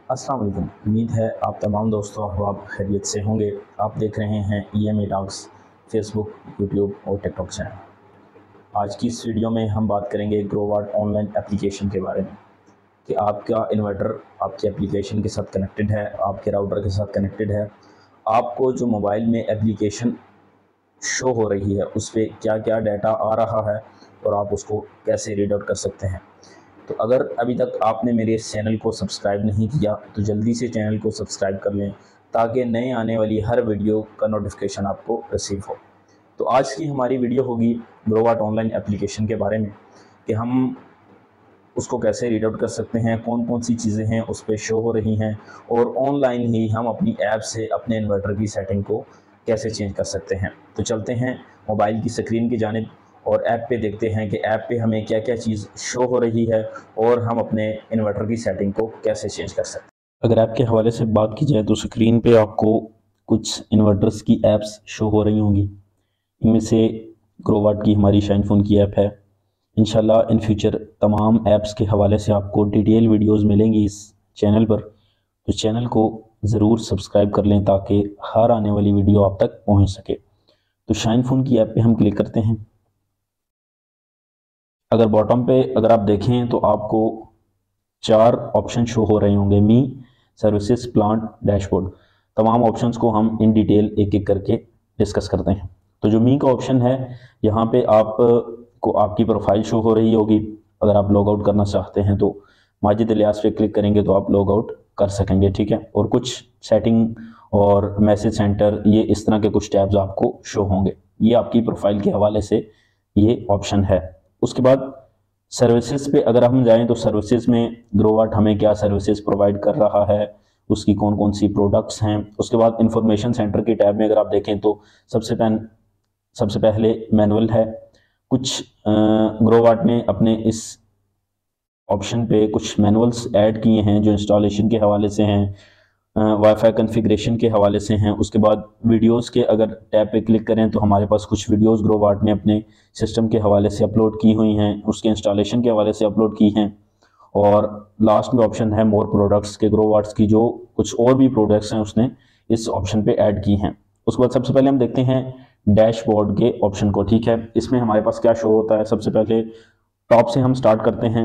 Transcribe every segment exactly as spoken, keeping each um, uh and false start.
अस्सलाम वालेकुम। उम्मीद है आप तमाम दोस्तों आप खैरियत से होंगे। आप देख रहे हैं E M A talks Facebook, YouTube और टिकटॉक चैनल। आज की इस वीडियो में हम बात करेंगे ग्रोवाट ऑनलाइन एप्लीकेशन के बारे में कि आपका इन्वर्टर आपकी एप्लीकेशन के साथ कनेक्टेड है, आपके राउटर के साथ कनेक्टेड है। आपको जो मोबाइल में एप्लीकेशन शो हो रही है उस पर क्या क्या डाटा आ रहा है और आप उसको कैसे रीड आउट कर सकते हैं। तो अगर अभी तक आपने मेरे इस चैनल को सब्सक्राइब नहीं किया तो जल्दी से चैनल को सब्सक्राइब कर लें ताकि नए आने वाली हर वीडियो का नोटिफिकेशन आपको रिसीव हो। तो आज की हमारी वीडियो होगी ग्रोवाट ऑनलाइन एप्लीकेशन के बारे में कि हम उसको कैसे रीड आउट कर सकते हैं, कौन कौन सी चीज़ें हैं उस पर शो हो रही हैं और ऑनलाइन ही हम अपनी ऐप से अपने इन्वर्टर की सेटिंग को कैसे चेंज कर सकते हैं। तो चलते हैं मोबाइल की स्क्रीन की जानिब और ऐप पे देखते हैं कि ऐप पे हमें क्या क्या चीज़ शो हो रही है और हम अपने इन्वर्टर की सेटिंग को कैसे चेंज कर सकते हैं। अगर ऐप के हवाले से बात की जाए तो स्क्रीन पे आपको कुछ इन्वर्टर्स की ऐप्स शो हो रही होंगी। इनमें से ग्रोवाट की हमारी शाइनफोन की ऐप है। इंशाल्लाह इन फ्यूचर तमाम ऐप्स के हवाले से आपको डिटेल वीडियोज़ मिलेंगी इस चैनल पर, तो चैनल को ज़रूर सब्सक्राइब कर लें ताकि हर आने वाली वीडियो आप तक पहुँच सके। तो शाइनफोन की ऐप पे हम क्लिक करते हैं। अगर बॉटम पे अगर आप देखें तो आपको चार ऑप्शन शो हो रहे होंगे, मी, सर्विसेज, प्लांट, डैशबोर्ड। तमाम ऑप्शंस को हम इन डिटेल एक एक करके डिस्कस करते हैं। तो जो मी का ऑप्शन है, यहाँ पे आप को आपकी प्रोफाइल शो हो रही होगी। अगर आप लॉग आउट करना चाहते हैं तो माजिद इलियास पे क्लिक करेंगे तो आप लॉग आउट कर सकेंगे, ठीक है। और कुछ सेटिंग और मैसेज सेंटर, ये इस तरह के कुछ टैब्स आपको शो होंगे। ये आपकी प्रोफाइल के हवाले से ये ऑप्शन है। उसके बाद सर्विसेज पे अगर हम जाएं तो सर्विसेज में ग्रोवाट हमें क्या सर्विसेज प्रोवाइड कर रहा है, उसकी कौन कौन सी प्रोडक्ट्स हैं। उसके बाद इंफॉर्मेशन सेंटर के टैब में अगर आप देखें तो सबसे पहले सबसे पहले मैनुअल है। कुछ ग्रोवाट ने अपने इस ऑप्शन पे कुछ मैनुअल्स ऐड किए हैं जो इंस्टॉलेशन के हवाले से हैं, वाईफाई कॉन्फ़िगरेशन के हवाले से हैं। उसके बाद वीडियोस के अगर टैब पे क्लिक करें तो हमारे पास कुछ वीडियोस ग्रोवाट ने अपने सिस्टम के हवाले से अपलोड की हुई हैं, उसके इंस्टॉलेशन के हवाले से अपलोड की हैं। और लास्ट में ऑप्शन है मोर प्रोडक्ट्स के ग्रोवाट्स की जो कुछ और भी प्रोडक्ट्स हैं उसने इस ऑप्शन पे ऐड की हैं। उसके बाद सबसे पहले हम देखते हैं डैशबोर्ड के ऑप्शन को, ठीक है। इसमें हमारे पास क्या शो होता है, सबसे पहले टॉप से हम स्टार्ट करते हैं।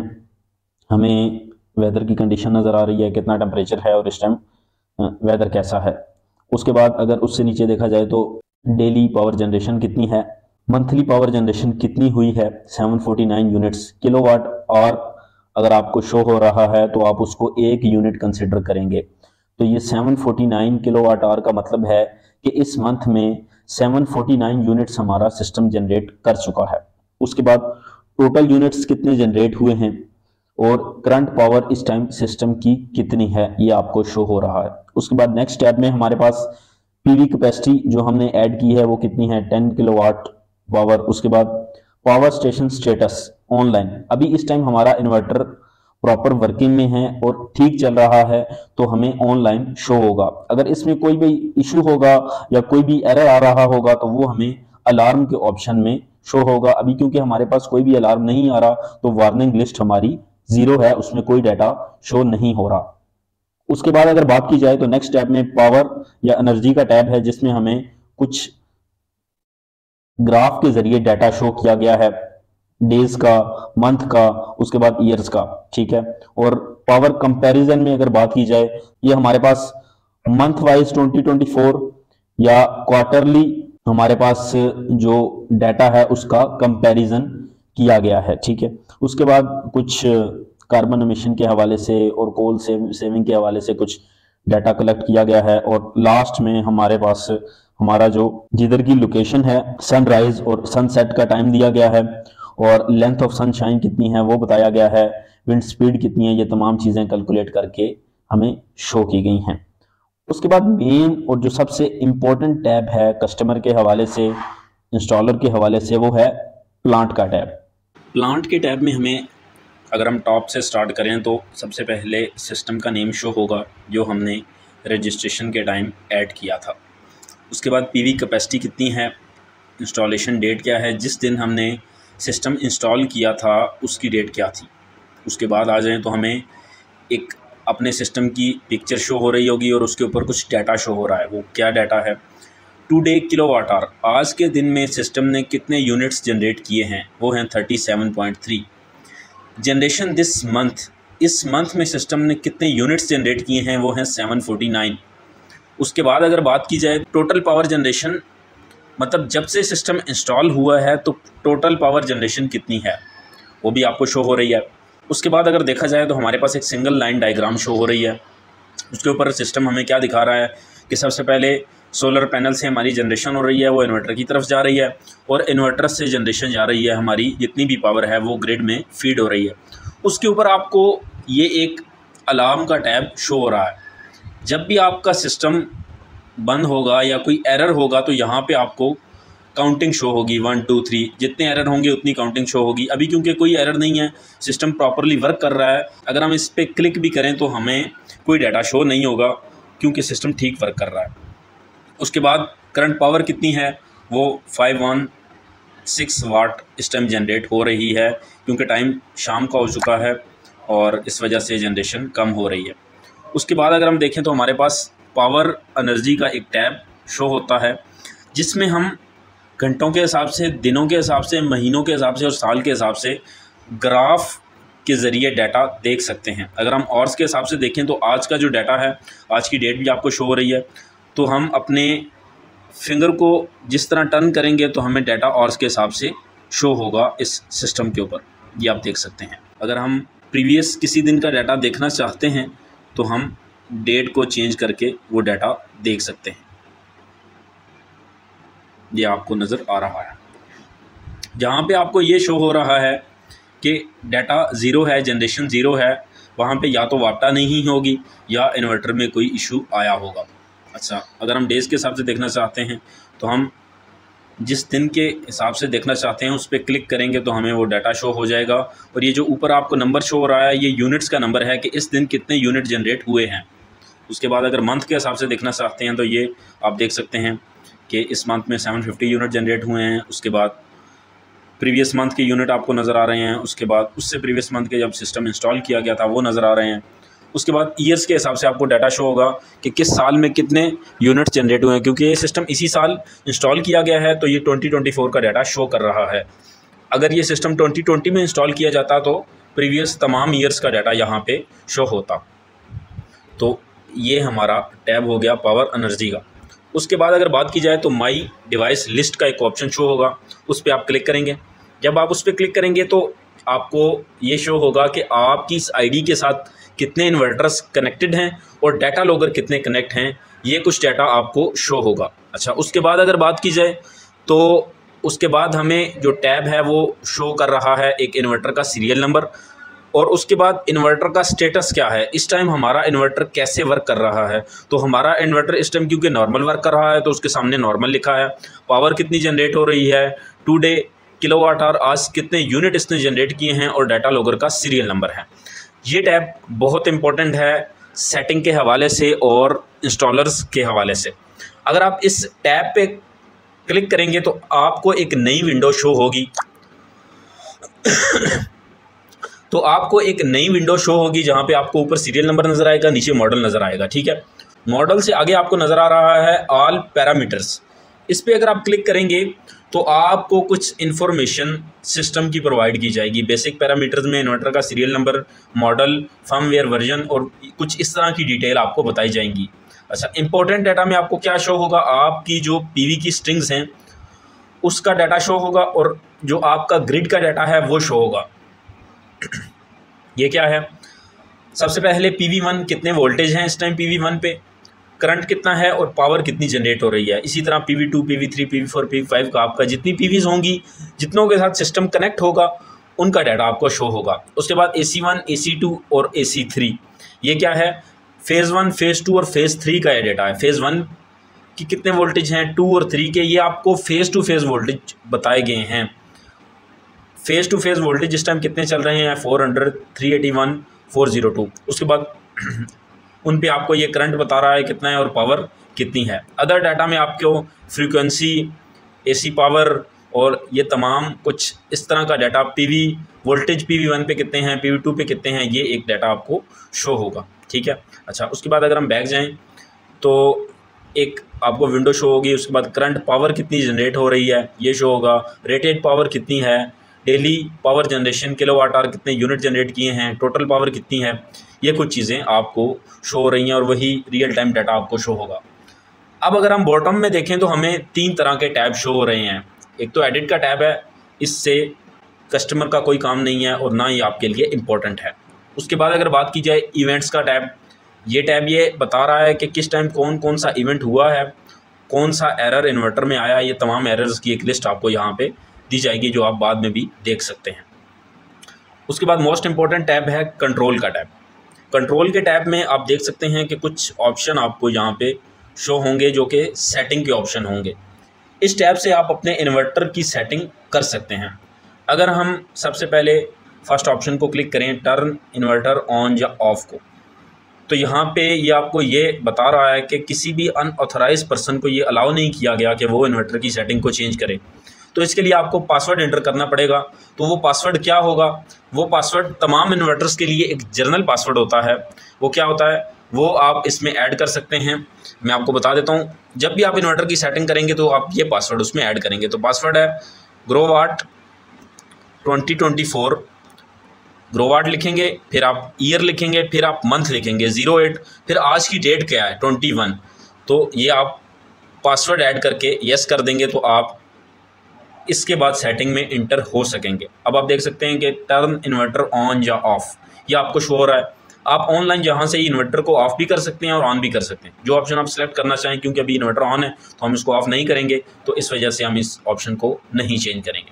हमें वेदर की कंडीशन नज़र आ रही है, कितना टेम्परेचर है और इस टाइम वेदर कैसा है। उसके बाद अगर उससे नीचे देखा जाए तो डेली पावर जनरेशन कितनी है, मंथली पावर जनरेशन कितनी हुई है, सात सौ उनचास यूनिट्स। किलोवाट आवर अगर आपको शो हो रहा है तो आप उसको एक यूनिट कंसिडर करेंगे। तो ये सात सौ उनचास किलोवाट आवर का मतलब है कि इस मंथ में सात सौ उनचास यूनिट्स हमारा सिस्टम जनरेट कर चुका है। उसके बाद टोटल यूनिट्स कितने जनरेट हुए हैं और करंट पावर इस टाइम सिस्टम की कितनी है, ये आपको शो हो रहा है। उसके बाद नेक्स्ट टैब में हमारे पास पीवी कैपेसिटी जो हमने ऐड की है वो कितनी है, दस किलोवाट पावर। उसके बाद पावर स्टेशन स्टेटस ऑनलाइन, अभी इस टाइम हमारा इन्वर्टर प्रॉपर वर्किंग में है और ठीक चल रहा है तो हमें ऑनलाइन शो होगा। अगर इसमें कोई भी इशू होगा या कोई भी एरर आ रहा होगा तो वो हमें अलार्म के ऑप्शन में शो होगा। अभी क्योंकि हमारे पास कोई भी अलार्म नहीं आ रहा तो वार्निंग लिस्ट हमारी जीरो है, उसमें कोई डाटा शो नहीं हो रहा। उसके बाद अगर बात की जाए तो नेक्स्ट टैब में पावर या एनर्जी का टैब है जिसमें हमें कुछ ग्राफ के जरिए डाटा शो किया गया है, डेज का, मंथ का, उसके बाद ईयर्स का, ठीक है। और पावर कंपैरिजन में अगर बात की जाए, ये हमारे पास मंथ वाइज दो हज़ार चौबीस या क्वार्टरली हमारे पास जो डाटा है उसका कंपैरिजन किया गया है, ठीक है। उसके बाद कुछ कार्बन एमिशन के हवाले से और कोल सेविंग के हवाले से कुछ डाटा कलेक्ट किया गया है। और लास्ट में हमारे पास हमारा जो जिधर की लोकेशन है, सनराइज और सनसेट का टाइम दिया गया है और लेंथ ऑफ सनशाइन कितनी है वो बताया गया है, विंड स्पीड कितनी है, ये तमाम चीज़ें कैलकुलेट करके हमें शो की गई हैं। उसके बाद मेन और जो सबसे इम्पोर्टेंट टैब है कस्टमर के हवाले से, इंस्टॉलर के हवाले से, वो है प्लांट का टैब। प्लांट के टैब में हमें अगर हम टॉप से स्टार्ट करें तो सबसे पहले सिस्टम का नेम शो होगा जो हमने रजिस्ट्रेशन के टाइम ऐड किया था। उसके बाद पीवी कैपेसिटी कितनी है, इंस्टॉलेशन डेट क्या है, जिस दिन हमने सिस्टम इंस्टॉल किया था उसकी डेट क्या थी। उसके बाद आ जाएं तो हमें एक अपने सिस्टम की पिक्चर शो हो रही होगी और उसके ऊपर कुछ डाटा शो हो रहा है। वो क्या डाटा है? टुडे किलोवाट आवर, आज के दिन में सिस्टम ने कितने यूनिट्स जनरेट किए हैं, वो हैं thirty seven point three. Generation this month, इस मंथ में सिस्टम ने कितने यूनिट्स जनरेट किए हैं, वो हैं सेवन फोर्टी नाइन। उसके बाद अगर बात की जाए टोटल पावर जनरेशन, मतलब जब से सिस्टम इंस्टॉल हुआ है तो टोटल पावर जनरेशन कितनी है, वो भी आपको शो हो रही है। उसके बाद अगर देखा जाए तो हमारे पास एक सिंगल लाइन डायग्राम शो हो रही है। उसके ऊपर सिस्टम हमें क्या दिखा रहा है कि सबसे पहले सोलर पैनल से हमारी जनरेशन हो रही है, वो इन्वर्टर की तरफ जा रही है, और इन्वर्टर से जनरेशन जा रही है, हमारी जितनी भी पावर है वो ग्रिड में फीड हो रही है। उसके ऊपर आपको ये एक अलार्म का टैब शो हो रहा है। जब भी आपका सिस्टम बंद होगा या कोई एरर होगा तो यहाँ पे आपको काउंटिंग शो होगी, वन टू थ्री, जितने एरर होंगे उतनी काउंटिंग शो होगी। अभी क्योंकि कोई एरर नहीं है, सिस्टम प्रॉपरली वर्क कर रहा है, अगर हम इस पर क्लिक भी करें तो हमें कोई डाटा शो नहीं होगा क्योंकि सिस्टम ठीक वर्क कर रहा है। उसके बाद करंट पावर कितनी है, वो फाइव वन सिक्स वाट इस टाइम जनरेट हो रही है क्योंकि टाइम शाम का हो चुका है और इस वजह से जनरेशन कम हो रही है। उसके बाद अगर हम देखें तो हमारे पास पावर एनर्जी का एक टैब शो होता है जिसमें हम घंटों के हिसाब से, दिनों के हिसाब से, महीनों के हिसाब से और साल के हिसाब से ग्राफ के ज़रिए डाटा देख सकते हैं। अगर हम आवर्स के हिसाब से देखें तो आज का जो डाटा है, आज की डेट भी आपको शो हो रही है, तो हम अपने फिंगर को जिस तरह टर्न करेंगे तो हमें डाटा आवर्स के हिसाब से शो होगा इस सिस्टम के ऊपर, ये आप देख सकते हैं। अगर हम प्रीवियस किसी दिन का डाटा देखना चाहते हैं तो हम डेट को चेंज करके वो डाटा देख सकते हैं। ये आपको नज़र आ रहा है, जहाँ पे आपको ये शो हो रहा है कि डाटा ज़ीरो है, जनरेशन ज़ीरो है, वहाँ पे या तो वापटा नहीं होगी या इन्वर्टर में कोई इशू आया होगा। अच्छा, अगर हम डेज़ के हिसाब से देखना चाहते हैं तो हम जिस दिन के हिसाब से देखना चाहते हैं उस पर क्लिक करेंगे तो हमें वो डाटा शो हो जाएगा। और ये जो ऊपर आपको नंबर शो हो रहा है ये यूनिट्स का नंबर है कि इस दिन कितने यूनिट जनरेट हुए हैं। उसके बाद अगर मंथ के हिसाब से देखना चाहते हैं तो ये आप देख सकते हैं कि इस मंथ में सेवन फिफ्टी यूनिट जनरेट हुए हैं। उसके बाद प्रीवियस मंथ के यूनिट आपको नज़र आ रहे हैं। उसके बाद उससे प्रीवियस मंथ के जब सिस्टम इंस्टॉल किया गया था वो नज़र आ रहे हैं। उसके बाद ईयर्स के हिसाब से आपको डाटा शो होगा कि किस साल में कितने यूनिट्स जनरेट हुए हैं। क्योंकि ये सिस्टम इसी साल इंस्टॉल किया गया है तो ये ट्वेंटी ट्वेंटी फोर का डाटा शो कर रहा है। अगर ये सिस्टम ट्वेंटी ट्वेंटी में इंस्टॉल किया जाता तो प्रीवियस तमाम ईयर्स का डाटा यहाँ पे शो होता। तो ये हमारा टैब हो गया पावर एनर्जी का। उसके बाद अगर बात की जाए तो माई डिवाइस लिस्ट का एक ऑप्शन शो होगा, उस पर आप क्लिक करेंगे। जब आप उस पर क्लिक करेंगे तो आपको ये शो होगा कि आपकी इस आईडी के साथ कितने इन्वर्टर्स कनेक्टेड हैं और डाटा लॉगर कितने कनेक्ट हैं, ये कुछ डाटा आपको शो होगा। अच्छा, उसके बाद अगर बात की जाए तो उसके बाद हमें जो टैब है वो शो कर रहा है एक इन्वर्टर का सीरियल नंबर, और उसके बाद इन्वर्टर का स्टेटस क्या है, इस टाइम हमारा इन्वर्टर कैसे वर्क कर रहा है। तो हमारा इन्वर्टर इस टाइम क्योंकि नॉर्मल वर्क कर रहा है तो उसके सामने नॉर्मल लिखा है। पावर कितनी जनरेट हो रही है, टुडे किलोवाट आवर, आज कितने यूनिट इसने जनरेट किए हैं, और डाटा लॉगर का सीरियल नंबर है। ये टैब बहुत इंपॉर्टेंट है सेटिंग के हवाले से और इंस्टॉलर्स के हवाले से। अगर आप इस टैब पे क्लिक करेंगे तो आपको एक नई विंडो शो होगी तो आपको एक नई विंडो शो होगी जहाँ पे आपको ऊपर सीरियल नंबर नज़र आएगा, नीचे मॉडल नज़र आएगा। ठीक है, मॉडल से आगे आपको नज़र आ रहा है ऑल पैरामीटर्स। इस पर अगर आप क्लिक करेंगे तो आपको कुछ इन्फॉर्मेशन सिस्टम की प्रोवाइड की जाएगी। बेसिक पैरामीटर्स में इन्वर्टर का serial number, model, firmware version और कुछ इस तरह की डिटेल आपको बताई जाएंगी। अच्छा, इंपॉर्टेंट डाटा में आपको क्या शो होगा, आपकी जो पीवी की स्ट्रिंग्स हैं उसका डाटा शो होगा, और जो आपका ग्रिड का डाटा है वो शो होगा। ये क्या है, सबसे पहले पी वी वन कितने वोल्टेज हैं इस टाइम, पी वी वन पे करंट कितना है और पावर कितनी जनरेट हो रही है। इसी तरह P V two, P V three, P V four, P V five का आपका जितनी पीवीज होंगी, जितनों के साथ सिस्टम कनेक्ट होगा उनका डाटा आपको शो होगा। उसके बाद ए सी वन, ए सी टू और ए सी थ्री, ये क्या है, फेज़ वन, फेज़ टू और फेज़ थ्री का ये डाटा है। फेज़ वन की कितने वोल्टेज हैं, टू और थ्री के, ये आपको फेज़ टू फेज़ वोल्टेज बताए गए हैं। फेज़ टू फेज़ वोल्टेज इस टाइम कितने चल रहे हैं, four hundred, three eighty one, four zero two. उसके बाद उन पे आपको ये करंट बता रहा है कितना है और पावर कितनी है। अदर डाटा में आपको फ्रीक्वेंसी, एसी पावर और ये तमाम कुछ इस तरह का data, PV voltage P V one पे कितने हैं, पी वी टू पे कितने हैं, ये एक डाटा आपको शो होगा। ठीक है। अच्छा, उसके बाद अगर हम बैक जाएं तो एक आपको विंडो शो होगी, उसके बाद करंट पावर कितनी जनरेट हो रही है ये शो होगा, रेटेड पावर कितनी है, daily power generation kilowatt hour कितने यूनिट जनरेट किए हैं, टोटल पावर कितनी है, ये कुछ चीज़ें आपको शो हो रही हैं और वही रियल टाइम डाटा आपको शो होगा। अब अगर हम बॉटम में देखें तो हमें तीन तरह के टैब शो हो रहे हैं। एक तो एडिट का टैब है, इससे कस्टमर का कोई काम नहीं है और ना ही आपके लिए इम्पोर्टेंट है। उसके बाद अगर बात की जाए इवेंट्स का टैब, ये टैब ये बता रहा है कि किस टाइम कौन कौन सा इवेंट हुआ है, कौन सा एरर इन्वर्टर में आया, ये तमाम एरर्स की एक लिस्ट आपको यहाँ पे दी जाएगी जो आप बाद में भी देख सकते हैं। उसके बाद मोस्ट इम्पॉर्टेंट टैब है कंट्रोल का टैब। कंट्रोल के टैब में आप देख सकते हैं कि कुछ ऑप्शन आपको यहाँ पे शो होंगे जो कि सेटिंग के ऑप्शन होंगे। इस टैब से आप अपने इन्वर्टर की सेटिंग कर सकते हैं। अगर हम सबसे पहले फर्स्ट ऑप्शन को क्लिक करें, टर्न इन्वर्टर ऑन या ऑफ को, तो यहाँ पे ये आपको ये बता रहा है कि किसी भी अनऑथराइज पर्सन को ये अलाउ नहीं किया गया कि वो इन्वर्टर की सेटिंग को चेंज करे। तो इसके लिए आपको पासवर्ड एंटर करना पड़ेगा। तो वो पासवर्ड क्या होगा, वो पासवर्ड तमाम इन्वर्टर्स के लिए एक जनरल पासवर्ड होता है। वो क्या होता है वो आप इसमें ऐड कर सकते हैं। मैं आपको बता देता हूँ, जब भी आप इन्वर्टर की सेटिंग करेंगे तो आप ये पासवर्ड उसमें ऐड करेंगे। तो पासवर्ड है Growatt twenty twenty four, Growatt लिखेंगे, फिर आप ईयर लिखेंगे, फिर आप मंथ लिखेंगे ज़ीरो एट, फिर आज की डेट क्या है ट्वेंटी वन। तो ये आप पासवर्ड ऐड करके यस कर देंगे तो आप इसके बाद सेटिंग में इंटर हो सकेंगे। अब आप देख सकते हैं कि टर्न इन्वर्टर ऑन या ऑफ, ये आपको शो हो रहा है। आप ऑनलाइन जहाँ से इन्वर्टर को ऑफ भी कर सकते हैं और ऑन भी कर सकते हैं, जो ऑप्शन आप सेलेक्ट करना चाहें। क्योंकि अभी इन्वर्टर ऑन है तो हम इसको ऑफ नहीं करेंगे, तो इस वजह से हम इस ऑप्शन को नहीं चेंज करेंगे।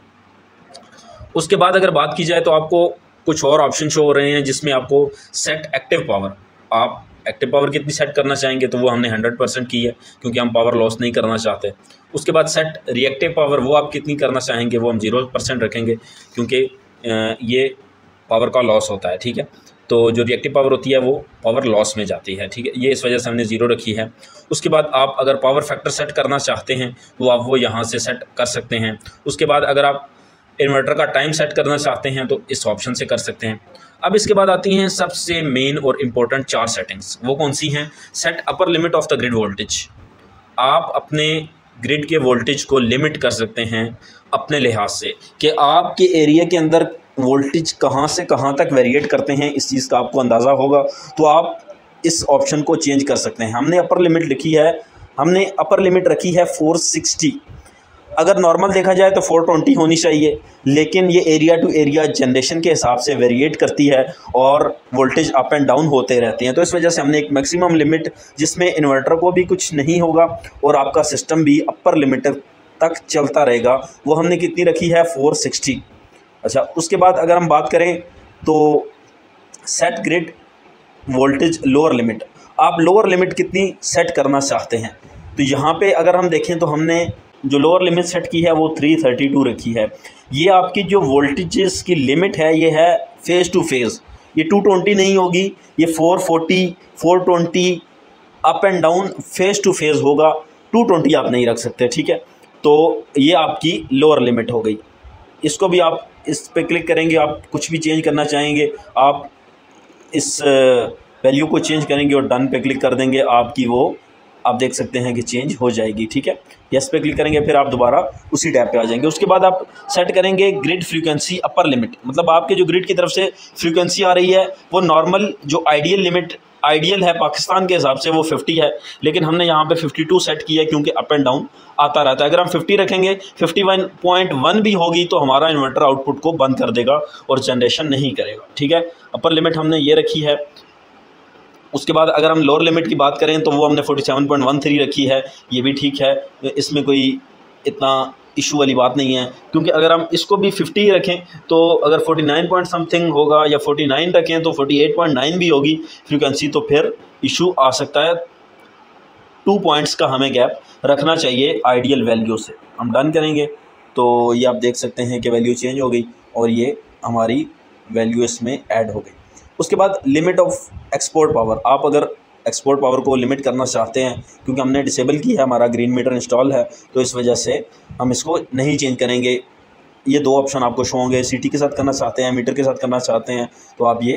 उसके बाद अगर बात की जाए तो आपको कुछ और ऑप्शन शो हो रहे हैं जिसमें आपको सेट एक्टिव पावर, आप एक्टिव पावर कितनी सेट करना चाहेंगे तो वो हमने हंड्रेड परसेंट की है क्योंकि हम पावर लॉस नहीं करना चाहते। उसके बाद सेट रिएक्टिव पावर, वो आप कितनी करना चाहेंगे वो हम ज़ीरो परसेंट रखेंगे क्योंकि ये पावर का लॉस होता है, ठीक है। तो जो रिएक्टिव पावर होती है वो पावर लॉस में जाती है, ठीक है, ये इस वजह से हमने ज़ीरो रखी है। उसके बाद आप अगर पावर फैक्टर सेट करना चाहते हैं तो आप वो यहाँ से सेट कर सकते हैं। उसके बाद अगर आप इन्वर्टर का टाइम सेट करना चाहते हैं तो इस ऑप्शन से कर सकते हैं। अब इसके बाद आती हैं सबसे मेन और इम्पोर्टेंट चार सेटिंग्स, वो कौन सी हैं। Set upper limit of the grid voltage, आप अपने ग्रिड के वोल्टेज को लिमिट कर सकते हैं अपने लिहाज से कि आपके एरिया के अंदर वोल्टेज कहाँ से कहाँ तक वेरिएट करते हैं, इस चीज़ का आपको अंदाज़ा होगा तो आप इस ऑप्शन को चेंज कर सकते हैं। हमने अपर लिमिट लिखी है, हमने अपर लिमिट रखी है फोर सिक्सटी। अगर नॉर्मल देखा जाए तो फोर ट्वेंटी होनी चाहिए, लेकिन ये एरिया टू एरिया जनरेशन के हिसाब से वेरिएट करती है और वोल्टेज अप एंड डाउन होते रहते हैं। तो इस वजह से हमने एक मैक्सिमम लिमिट जिसमें इन्वर्टर को भी कुछ नहीं होगा और आपका सिस्टम भी अपर लिमिट तक चलता रहेगा, वो हमने कितनी रखी है फोर सिक्सटी। अच्छा, उसके बाद अगर हम बात करें तो set grid voltage lower limit, आप लोअर लिमिट कितनी सेट करना चाहते हैं। तो यहाँ पे अगर हम देखें तो हमने जो लोअर लिमिट सेट की है वो थ्री थर्टी टू रखी है। ये आपकी जो वोल्टेजेस की लिमिट है ये है फेज़ टू फेज़, ये टू ट्वेंटी नहीं होगी, ये four forty four twenty up and down phase two phase होगा, टू ट्वेंटी आप नहीं रख सकते, ठीक है। तो ये आपकी लोअर लिमिट हो गई। इसको भी आप इस पे क्लिक करेंगे, आप कुछ भी चेंज करना चाहेंगे आप इस वैल्यू को चेंज करेंगे और डन पे क्लिक कर देंगे, आपकी वो आप देख सकते हैं कि चेंज हो जाएगी, ठीक है। यस पे क्लिक करेंगे फिर आप दोबारा उसी टैब पे आ जाएंगे। उसके बाद आप सेट करेंगे ग्रिड फ्रीक्वेंसी अपर लिमिट, मतलब आपके जो ग्रिड की तरफ से फ्रीक्वेंसी आ रही है वो नॉर्मल जो आइडियल लिमिट आइडियल है पाकिस्तान के हिसाब से वो फिफ्टी है, लेकिन हमने यहाँ पे फिफ्टी टू सेट किया है क्योंकि अप एंड डाउन आता रहता है। अगर हम फिफ्टी रखेंगे फिफ्टी वन पॉइंट वन भी होगी तो हमारा इन्वर्टर आउटपुट को बंद कर देगा और जनरेशन नहीं करेगा, ठीक है। अपर लिमिट हमने ये रखी है। उसके बाद अगर हम लोअर लिमिट की बात करें तो वो हमने forty seven point one three रखी है, ये भी ठीक है, इसमें कोई इतना इशू वाली बात नहीं है। क्योंकि अगर हम इसको भी फिफ्टी रखें तो अगर फोर्टी नाइन पॉइंट समथिंग होगा या फोर्टी नाइन रखें तो फोर्टी एट पॉइंट नाइन भी होगी फ्रीक्वेंसी, तो फिर इशू आ सकता है। टू पॉइंट्स का हमें गैप रखना चाहिए आइडियल वैल्यू से। हम डन करेंगे तो ये आप देख सकते हैं कि वैल्यू चेंज हो गई और ये हमारी वैल्यू इसमें ऐड हो गई। उसके बाद लिमिट ऑफ एक्सपोर्ट पावर, आप अगर एक्सपोर्ट पावर को लिमिट करना चाहते हैं, क्योंकि हमने डिसेबल की है, हमारा ग्रीन मीटर इंस्टॉल है, तो इस वजह से हम इसको नहीं चेंज करेंगे। ये दो ऑप्शन आपको शो होंगे, सिटी के साथ करना चाहते हैं, मीटर के साथ करना चाहते हैं तो आप ये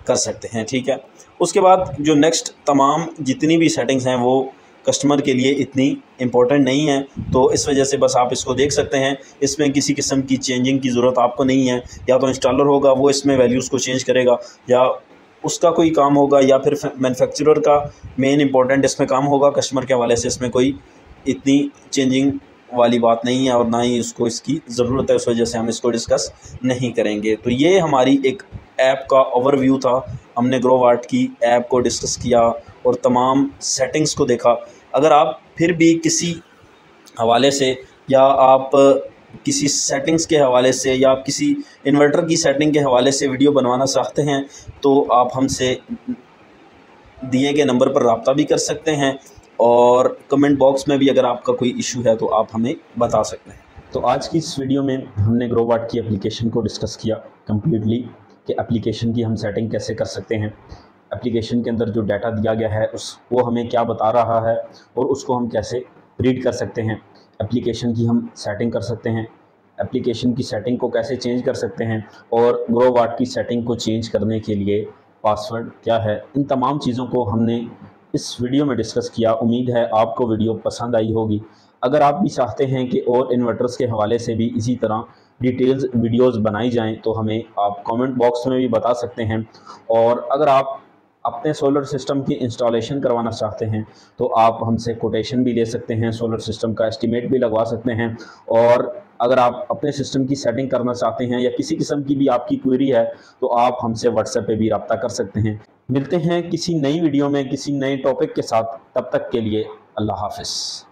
कर सकते हैं। ठीक है, उसके बाद जो नेक्स्ट तमाम जितनी भी सेटिंग्स हैं वो कस्टमर के लिए इतनी इम्पोर्टेंट नहीं है, तो इस वजह से बस आप इसको देख सकते हैं। इसमें किसी किस्म की चेंजिंग की ज़रूरत आपको नहीं है। या तो इंस्टॉलर होगा वो इसमें वैल्यूज़ को चेंज करेगा, या उसका कोई काम होगा, या फिर मैन्युफैक्चरर का मेन इंपॉर्टेंट इसमें काम होगा। कस्टमर के हवाले से इसमें कोई इतनी चेंजिंग वाली बात नहीं है और ना ही इसको इसकी ज़रूरत है, उस वजह से हम इसको डिस्कस नहीं करेंगे। तो ये हमारी एक ऐप का ओवरव्यू था। हमने ग्रोवाट की ऐप को डिस्कस किया और तमाम सेटिंग्स को देखा। अगर आप फिर भी किसी हवाले से या आप किसी सेटिंग्स के हवाले से या आप किसी इन्वर्टर की सेटिंग के हवाले से वीडियो बनवाना चाहते हैं तो आप हमसे दिए गए नंबर पर रब्ता भी कर सकते हैं, और कमेंट बॉक्स में भी अगर आपका कोई इशू है तो आप हमें बता सकते हैं। तो आज की इस वीडियो में हमने ग्रोवाट की एप्लीकेशन को डिस्कस किया कम्प्लीटली कि एप्लीकेशन की हम सेटिंग कैसे कर सकते हैं, एप्लीकेशन के अंदर जो डाटा दिया गया है उस वो हमें क्या बता रहा है और उसको हम कैसे रीड कर सकते हैं, एप्लीकेशन की हम सेटिंग कर सकते हैं, एप्लीकेशन की सेटिंग को कैसे चेंज कर सकते हैं, और ग्रोवाट की सेटिंग को चेंज करने के लिए पासवर्ड क्या है। इन तमाम चीज़ों को हमने इस वीडियो में डिस्कस किया। उम्मीद है आपको वीडियो पसंद आई होगी। अगर आप भी चाहते हैं कि और इन्वर्टर्स के हवाले से भी इसी तरह डिटेल्स वीडियोस बनाई जाएं तो हमें आप कमेंट बॉक्स में भी बता सकते हैं। और अगर आप अपने सोलर सिस्टम की इंस्टॉलेशन करवाना चाहते हैं तो आप हमसे कोटेशन भी ले सकते हैं, सोलर सिस्टम का एस्टीमेट भी लगवा सकते हैं। और अगर आप अपने सिस्टम की सेटिंग करना चाहते हैं या किसी किस्म की भी आपकी क्वेरी है तो आप हमसे व्हाट्सएप पे भी रब्ता कर सकते हैं। मिलते हैं किसी नई वीडियो में किसी नए टॉपिक के साथ, तब तक के लिए अल्लाह हाफ़िज़।